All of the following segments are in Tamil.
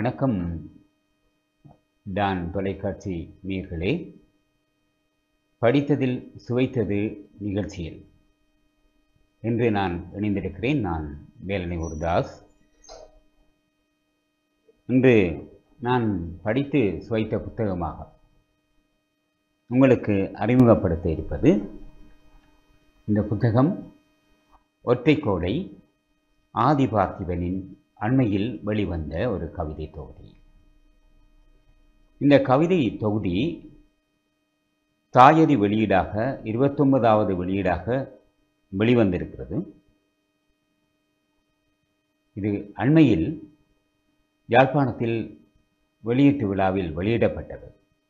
வணக்கம் டான் தொலைக்காட்சி நேயர்களே. படித்ததில் சுவைத்தது நிகழ்ச்சியில் இன்று நான் இணைந்திருக்கிறேன். நான் வேலனை தாஸ். இன்று நான் படித்து சுவைத்த புத்தகமாக உங்களுக்கு அறிமுகப்படுத்த இருப்பது இந்த புத்தகம் ஒற்றைக்கோடை ஆதிபார்த்திபனின் அண்மையில் வெளிவந்த ஒரு கவிதை தொகுதி. இந்த கவிதை தொகுதி தாயதி வெளியீடாக 29வது வெளியீடாக வெளிவந்திருக்கிறது. இது அண்மையில் யாழ்ப்பாணத்தில் வெளியீட்டு விழாவில் வெளியிடப்பட்டது.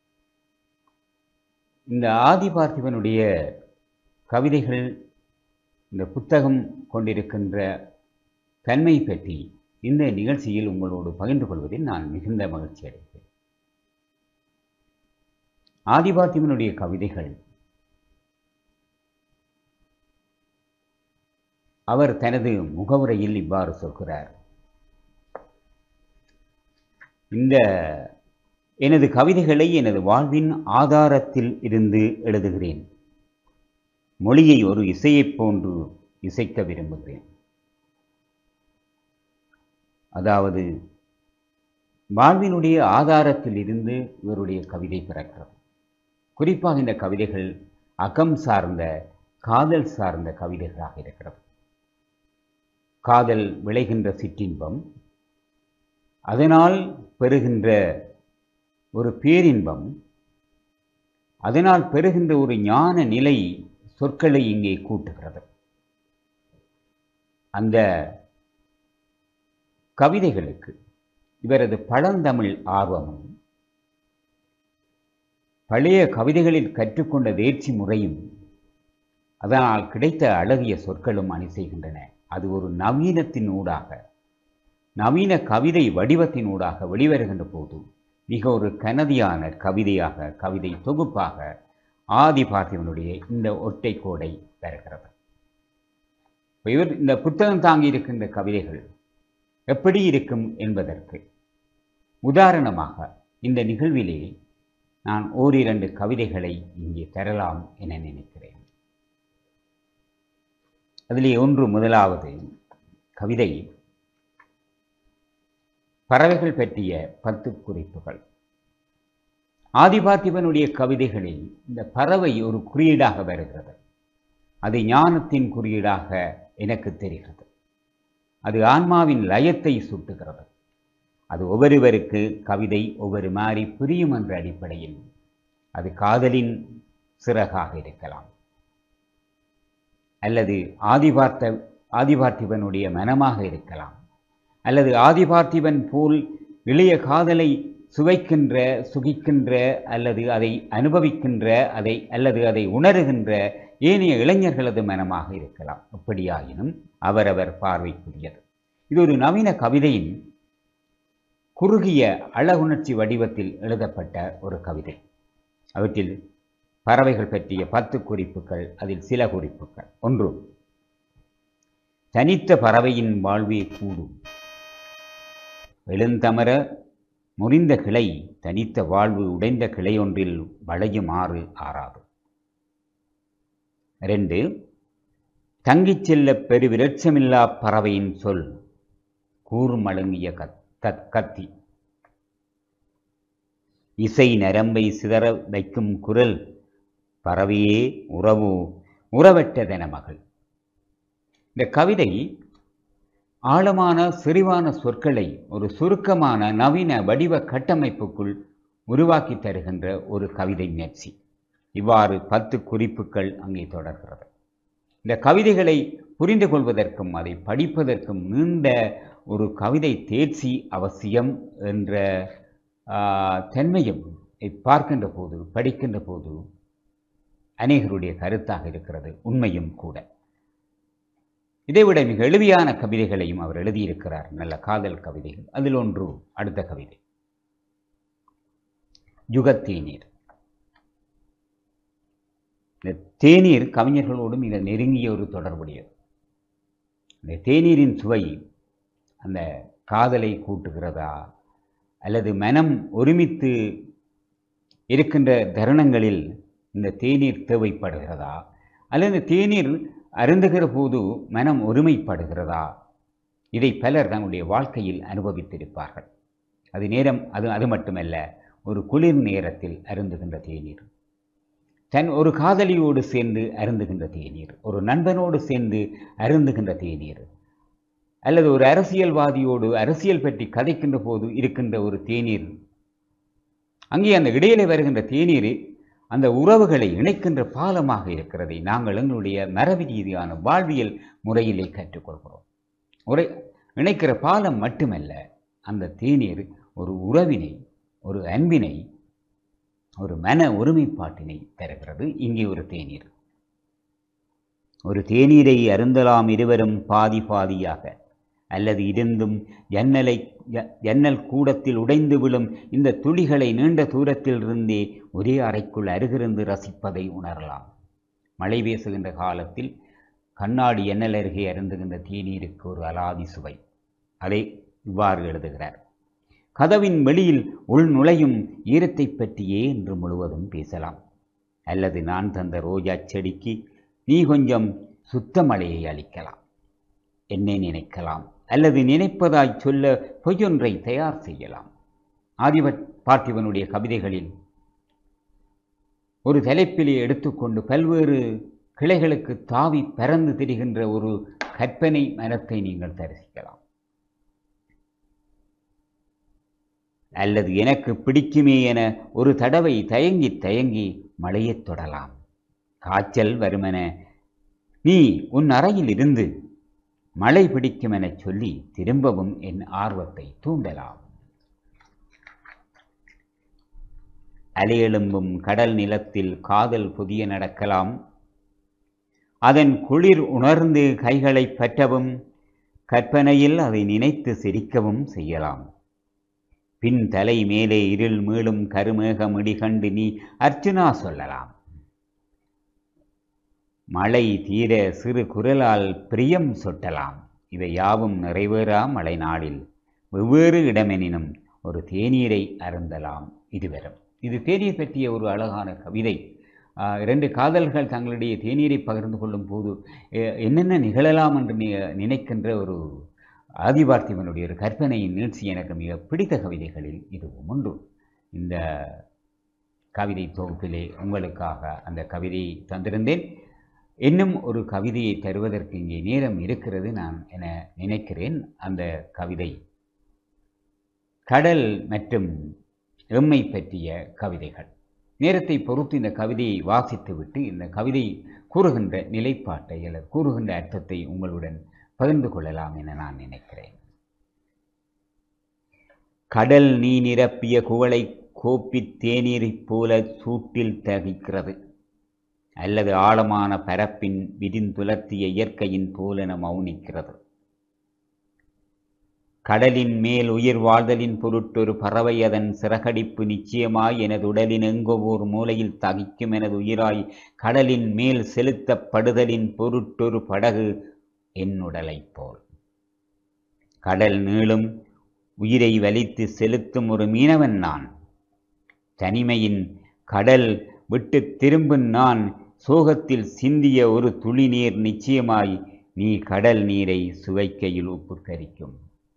இந்த ஆதிபார்த்திபனுடைய கவிதைகள், இந்த புத்தகம் கொண்டிருக்கின்ற தன்மை பற்றி இந்த நிகழ்ச்சியில் உங்களோடு பகிர்ந்து கொள்வதில் நான் மிகுந்த மகிழ்ச்சி அடைகிறேன். ஆதிபார்த்திபனுடைய கவிதைகள் அவர் தனது முகவுரையில் இவ்வாறு சொல்கிறார்: இந்த எனது கவிதைகளை எனது வாழ்வின் ஆதாரத்தில் இருந்து எழுதுகிறேன். மொழியை ஒரு இசையைப் போன்று இசைக்க விரும்புகிறேன். அதாவது வாழ்வினுடைய ஆதாரத்தில் இருந்து இவருடைய கவிதை பிறக்கிறது. குறிப்பாக இந்த கவிதைகள் அகம் சார்ந்த, காதல் சார்ந்த கவிதைகளாக இருக்கிறது. காதல் விளைகின்ற சிற்றின்பம், அதனால் பெறுகின்ற ஒரு பேரின்பம், அதனால் பெறுகின்ற ஒரு ஞான நிலை சொற்களை இங்கே கூட்டுகிறது. அந்த கவிதைகளுக்கு இவரது பழந்தமிழ் ஆர்வமும் பழைய கவிதைகளில் கற்றுக்கொண்ட தேர்ச்சி முறையும் அதனால் கிடைத்த அழகிய சொற்களும் அணி செய்கின்றன. அது ஒரு நவீனத்தின் ஊடாக, நவீன கவிதை வடிவத்தின் ஊடாக வெளிவருகின்ற போது மிக ஒரு கனதியான கவிதையாக, கவிதை தொகுப்பாக ஆதிபார்த்திபனுடைய இந்த ஒற்றைக்கோடை வருகிறது. இவர் இந்த புத்தகம் தாங்கி இருக்கின்ற கவிதைகள் எப்படி இருக்கும் என்பதற்கு உதாரணமாக இந்த நிகழ்விலே நான் ஓரிரண்டு கவிதைகளை இங்கே தரலாம் என நினைக்கிறேன். அதிலே முதலாவது கவிதை பறவைகள் பற்றிய 10 குறிப்புகள். ஆதிபார்த்திபனுடைய கவிதைகளில் இந்த பறவை ஒரு குறியீடாக வருகிறது. அது ஞானத்தின் குறியீடாக எனக்கு தெரிகிறது. அது ஆன்மாவின் லயத்தை சுட்டுகிறது. அது ஒவ்வொருவருக்கு கவிதை ஒவ்வொரு மாதிரி புரியும் என்ற அடிப்படையில் அது காதலின் சிறகாக இருக்கலாம், அல்லது ஆதிபார்த்திபனுடைய மனமாக இருக்கலாம், அல்லது ஆதிபார்த்திபன் போல் இளைய காதலை சுவைக்கின்ற, சுகிக்கின்ற, அல்லது அதை அனுபவிக்கின்ற, அதை உணருகின்ற ஏனைய இளைஞர்களது மனமாக இருக்கலாம். எப்படியாயினும் அவரவர் பார்வைக்குரியது. இது ஒரு நவீன கவிதையின் குறுகிய அழகுணர்ச்சி வடிவத்தில் எழுதப்பட்ட ஒரு கவிதை. அவற்றில் பறவைகள் பற்றிய 10 குறிப்புகள், அதில் சில குறிப்புகள். 1. தனித்த பறவையின் வாழ்வே கூடும். எழுந்தமர முறிந்த கிளை தனித்த வாழ்வு உடைந்த கிளை ஒன்றில் வளையுமாறு ஆறாது. 2. தங்கிச் செல்ல பெருவிரட்சமில்லா பறவையின் சொல் கூர்மழுங்கிய கத்தி. இசை நரம்பை சிதற வைக்கும் குரல் பறவையே உறவற்றதென மகள். இந்த கவிதை ஆழமான செறிவான சொற்களை ஒரு சுருக்கமான நவீன வடிவ கட்டமைப்புக்குள் உருவாக்கி தருகின்ற ஒரு கவிதை முயற்சி. இவ்வாறு 10 குறிப்புகள் அங்கே தொடர்கிறது. இந்த கவிதைகளை புரிந்து கொள்வதற்கும் அதை படிப்பதற்கும் நீண்ட ஒரு கவிதை தேர்ச்சி அவசியம் என்ற தன்மையும் பார்க்கின்ற போது, படிக்கின்ற போது அநேகருடைய கருத்தாக இருக்கிறது. உண்மையும் கூட. இதைவிட மிக எளிமையான கவிதைகளையும் அவர் எழுதியிருக்கிறார், நல்ல காதல் கவிதைகள். அதில் ஒன்று அடுத்த கவிதை, யுகத்தேநீர். இந்த தேநீர் கவிஞர்களோடு மிக நெருங்கிய ஒரு தொடர்புடையது. இந்த தேநீரின் சுவை அந்த காதலை கூட்டுகிறதா, அல்லது மனம் ஒருமித்து இருக்கின்ற தருணங்களில் இந்த தேநீர் தேவைப்படுகிறதா, அல்லது தேநீர் அருந்துகிற போது மனம் ஒருமைப்படுகிறதா? இதை பலர் தங்களுடைய வாழ்க்கையில் அனுபவித்திருப்பார்கள். அது மட்டுமல்ல, ஒரு குளிர் நேரத்தில் அருந்துகின்ற தேநீர், ஒரு காதலியோடு சேர்ந்து அருந்துகின்ற தேநீர், ஒரு நண்பனோடு சேர்ந்து அருந்துகின்ற தேநீர், அல்லது ஒரு அரசியல்வாதியோடு அரசியல் பற்றி கதைக்கின்ற போது இருக்கின்ற ஒரு தேநீர், அங்கே அந்த இடையிலே வருகின்ற தேநீர் அந்த உறவுகளை இணைக்கின்ற பாலமாக இருக்கிறதை நாங்கள் எங்களுடைய மரபு ரீதியான வாழ்வியல் முறையிலே கற்றுக்கொள்கிறோம். இணைக்கிற பாலம் மட்டுமல்ல, அந்த தேநீர் ஒரு உறவினை, ஒரு அன்பினை, ஒரு மன ஒருமைப்பாட்டினை தருகிறது. இங்கே ஒரு தேநீரை அருந்தலாம் இருவரும் பாதி பாதியாக, அல்லது இருந்தும் ஜன்னல் கூடத்தில் உடைந்து விழும் இந்த துளிகளை நீண்ட தூரத்தில் இருந்தே ஒரே அறைக்குள் அருகிருந்து ரசிப்பதை உணரலாம். மழை பேசுகின்ற காலத்தில் கண்ணாடி ஜன்னல் அருகே அருந்துகின்ற தேநீருக்கு ஒரு அலாதி சுவை. அதை இவ்வாறு எழுதுகிறார்: கதவின் வெளியில் உள் நுழையும் ஈரத்தை பற்றியே என்று முழுவதும் பேசலாம். அல்லது நான் தந்த ரோஜா செடிக்கு நீ கொஞ்சம் சுத்த மழையை அளிக்கலாம், என்னை நினைக்கலாம், அல்லது நினைப்பதாய் சொல்ல பொய்யொன்றை தயார் செய்யலாம். பார்த்திபனுடைய கவிதைகளில் ஒரு தலைப்பிலே எடுத்துக்கொண்டு பல்வேறு கிளைகளுக்கு தாவி பறந்து திரிகின்ற ஒரு கற்பனை மரத்தை நீங்கள் தரிசிக்கலாம். அல்லது எனக்கு பிடிக்குமே என ஒரு தடவை தயங்கி தயங்கி மழையத் தொடலாம். காய்ச்சல் வருமென நீ உன் அறையில் இருந்து மழை பிடிக்கும் என சொல்லி திரும்பவும் என் ஆர்வத்தை தூண்டலாம். அலையெழும்பும் கடல் நிலத்தில் காதல் புதிய நடக்கலாம். அதன் குளிர் உணர்ந்து கைகளை பற்றவும், கற்பனையில் அதை நினைத்து சிரிக்கவும் செய்யலாம். பின் தலை மேலே இருள் மீளும் கருமேகம் இடிகண்டு நீ அர்ச்சனா சொல்லலாம். மழை தீர சிறு குரலால் பிரியம் சொட்டலாம். இவை யாவும் நிறைவேறா மழை நாளில் வெவ்வேறு இடமெனினும் ஒரு தேநீரை அருந்தலாம் இருவரும். இது தேநீர் பற்றிய ஒரு அழகான கவிதை. இரண்டு காதல்கள் தங்களுடைய தேநீரை பகிர்ந்து கொள்ளும் போது என்னென்ன நிகழலாம் என்று நினைக்கின்ற ஒரு ஆதிபார்த்திபனுடைய ஒரு கற்பனையின் நீட்சி எனக்கு மிக பிடித்த கவிதைகளில் இதுவும் உண்டு. இந்த கவிதை தொகுப்பிலே உங்களுக்காக அந்த கவிதையை தந்திருந்தேன். இன்னும் ஒரு கவிதையை தருவதற்கு இங்கே நேரம் இருக்கிறது நான் என நினைக்கிறேன். அந்த கவிதை கடல் மற்றும் எம்மை பற்றிய கவிதைகள். நேரத்தை பொறுத்து இந்த கவிதையை வாசித்துவிட்டு இந்த கவிதை கூறுகின்ற நிலைப்பாட்டை அல்லது கூறுகின்ற அர்த்தத்தை உங்களுடன் பகிர்ந்து கொள்ளலாம் என நான் நினைக்கிறேன். கடல் நீ நிரப்பிய குவளை கோப்பி தேநீரைப் போல சூட்டில் தகிக்கிறது, அல்லது ஆழமான பரப்பின் விரிந்துலர்த்திய இயற்கையின் போலென மௌனிக்கிறது. கடலின் மேல் உயிர் வாழ்தலின் பொருட்டொரு பறவை அதன் சிறகடிப்பு நிச்சயமாய் எனது உடலின் எங்கோ ஓர் மூலையில் தகிக்கும் எனது உயிராய் கடலின் மேல் செலுத்தப்படுதலின் பொருட்டொரு படகு என் உடலைப் போல். கடல் நீளும் உயிரை வலித்து செலுத்தும் ஒரு மீனவன் நான். தனிமையின் கடல் விட்டு திரும்பும் நான் சோகத்தில் சிந்திய ஒரு துளி நீர் நிச்சயமாய் நீ கடல் நீரை சுவைக்கையில் உப்பு கரிக்கும்.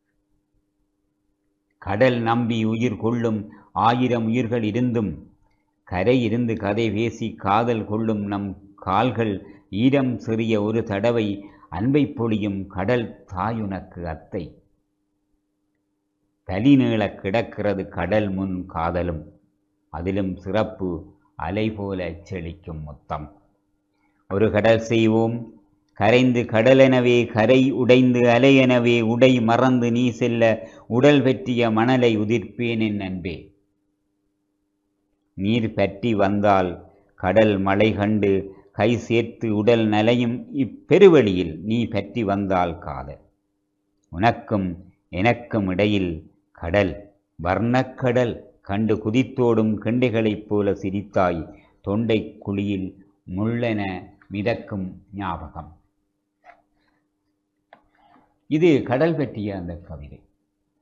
கடல் நம்பி உயிர் கொள்ளும் 1000 உயிர்கள் இருந்தும் கரை இருந்து கதை பேசி காதல் கொள்ளும் நம் கால்கள் ஈரம் சிறிய ஒரு தடவை அன்பை பொழியும் கடல் தாயுனக்கு அத்தை. தலி நீள கிடக்கிறது கடல் முன் காதலும், அதிலும் சிறப்பு அலை போல செழிக்கும் முத்தம். ஒரு கடல் செய்வோம் கரைந்து கடலெனவே கரை உடைந்து அலையெனவே உடை மறந்து நீ செல்ல உடல் பற்றிய மணலை உதிர்ப்பேன் என் அன்பே. நீர் பற்றி வந்தால் கடல் மழை கண்டு கை சேர்த்து உடல் நலையும் இப்பெருவெளியில் நீ பற்றி வந்தால் காதல். உனக்கும் எனக்கும் இடையில் கடல் வர்ணக்கடல் கண்டு குதித்தோடும் கெண்டைகளைப் போல சிரித்தாய் தொண்டை குழியில் முள்ளென மிதக்கும் ஞாபகம். இது கடல் பற்றிய அந்த கவிதை.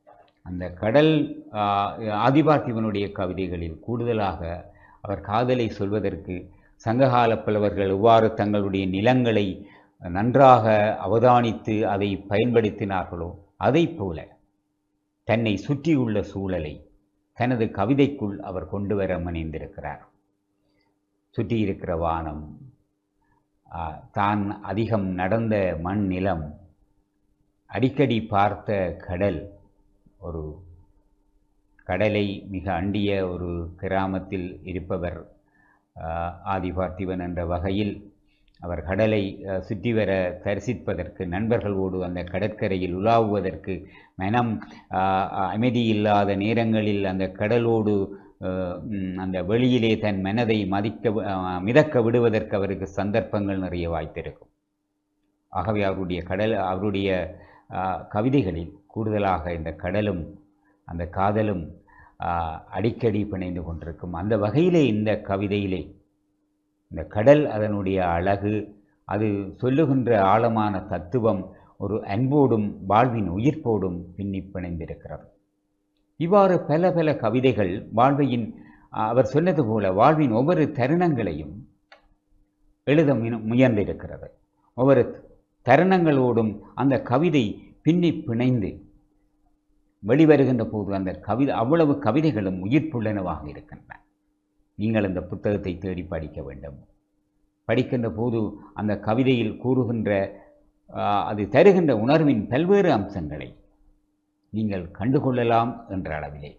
அந்த கடல் ஆதிபார்த்திபனுடைய கவிதைகளில் கூடுதலாக அவர் காதலை சொல்வதற்கு சங்ககால புலவர்கள் எவ்வாறு தங்களுடைய நிலங்களை நன்றாக அவதானித்து அதை பயன்படுத்தினார்களோ அதைப் போல தன்னை சுற்றியுள்ள சூழலை தனது கவிதைக்குள் அவர் கொண்டு வர முனைந்திருக்கிறார். சுற்றியிருக்கிற வானம், தான் அதிகம் நடந்த மண் நிலம், அடிக்கடி பார்த்த கடல், ஒரு கடலை மிக அண்டிய ஒரு கிராமத்தில் இருப்பவர் ஆதிபார்த்திபன் என்ற வகையில் அவர் கடலை சுற்றி வர தரிசிப்பதற்கு, நண்பர்களோடு அந்த கடற்கரையில் உலாவுவதற்கு, மனம் அமைதியில்லாத நேரங்களில் அந்த கடலோடு அந்த வெளியிலே தன் மனதை மிதக்க விடுவதற்கு அவருக்கு சந்தர்ப்பங்கள் நிறைய வாய்த்திருக்கும். ஆகவே அவருடைய கவிதைகளில் கூடுதலாக இந்த கடலும் அந்த காதலும் அடிக்கடி பிணைந்து கொண்டிருக்கும். அந்த வகையிலே இந்த கவிதையிலே இந்த கடல், அதனுடைய அழகு, அது சொல்லுகின்ற ஆழமான தத்துவம் ஒரு அன்போடும் வாழ்வின் உயிர்ப்போடும் பின்னி பிணைந்திருக்கிறது. இவ்வாறு பல பல கவிதைகள் அவர் சொன்னது போல வாழ்வின் ஒவ்வொரு தருணங்களையும் எழுத முயன்றிருக்கிறது. ஒவ்வொரு தருணங்களோடும் அந்த கவிதை பின்னி பிணைந்து வெளிவருகின்ற போது அந்த அவ்வளவு கவிதைகளும் உயிர்ப்புள்ளனவாக இருக்கின்றன. நீங்கள் அந்த புத்தகத்தை தேடி படிக்க வேண்டும். படிக்கின்ற போது அந்த கவிதையில் கூறுகின்ற அது தருகின்ற உணர்வின் பல்வேறு அம்சங்களை நீங்கள் கண்டுகொள்ளலாம் என்ற அளவிலே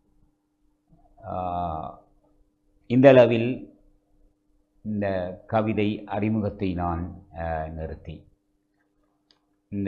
இந்த அளவில் இந்த கவிதை அறிமுகத்தை நான் நிறுத்தி இந்த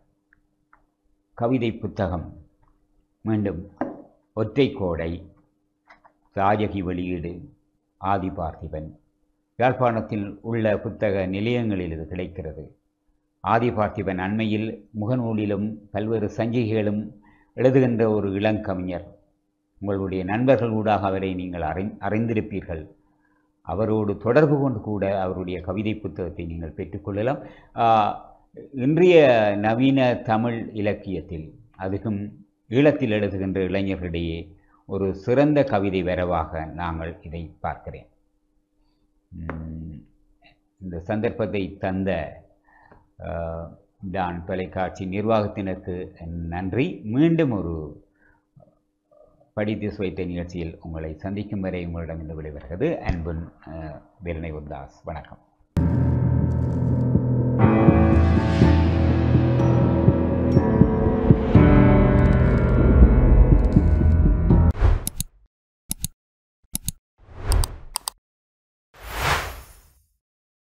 கவிதை புத்தகம் மீண்டும் ஒற்றைக்கோடை, ராஜகி வெளியீடு, ஆதிபார்த்திபன், யாழ்ப்பாணத்தில் உள்ள புத்தக நிலையங்களில் இது கிடைக்கிறது. ஆதிபார்த்திபன் அண்மையில் முகநூலிலும் பல்வேறு சஞ்சிகைகளும் எழுதுகின்ற ஒரு இளங்கவிஞர். உங்களுடைய நண்பர்கள் ஊடாக அவரை நீங்கள் அறிந்திருப்பீர்கள். அவரோடு தொடர்பு கொண்டு கூட அவருடைய கவிதை புத்தகத்தை நீங்கள் பெற்றுக்கொள்ளலாம். இன்றைய நவீன தமிழ் இலக்கியத்தில், அதுக்கும் ஈழத்தில் எழுதுகின்ற இளைஞர்களிடையே ஒரு சிறந்த கவிதை வரவாக நாங்கள் இதை பார்க்கிறேன். இந்த சந்தர்ப்பத்தை தந்த டான் தொலைக்காட்சி நிர்வாகத்தினருக்கு நன்றி. மீண்டும் ஒரு படித்து சுவைத்த நிகழ்ச்சியில் உங்களை சந்திக்கும் வரை உங்களிடம் இந்த விடைபெறுகிறது அன்புன் வேலனை உர்தாஸ். வணக்கம்.